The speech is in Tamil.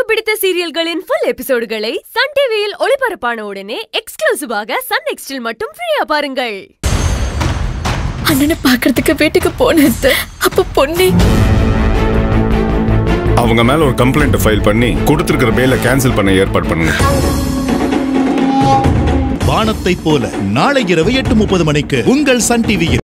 பிடித்த சீரியல்களின் full எபிசோடுகளை சன் டிவியில் ஒளிபரப்பான உடனே எக்ஸ்க்ளூசிவாக சன் நெக்ஸ்டில் மட்டும் ஃப்ரீயா பாருங்கள். அண்ணனை பார்க்கிறதுக்கு வீட்டுக்கு போனது அப்ப பொன்னி அவங்க மேல ஒரு கம்ப்ளைண்ட் ஃபைல் பண்ணி கொடுத்திருக்கிற பேல கேன்சல் பண்ண ஏற்பாடு பண்ணுங்க. வானத்தை போல நாளை இரவு 8:30 மணிக்கு உங்கள் சன் டிவியில்.